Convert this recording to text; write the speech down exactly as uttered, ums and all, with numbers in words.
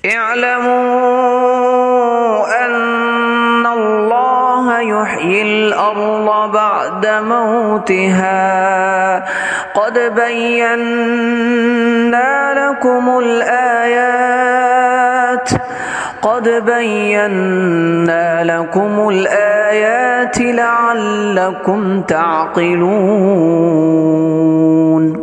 اعلموا أن الله يحيي الأرض بعد موتها قد بينا لكم الآيات قد بينا لكم الآيات لعلكم تعقلون.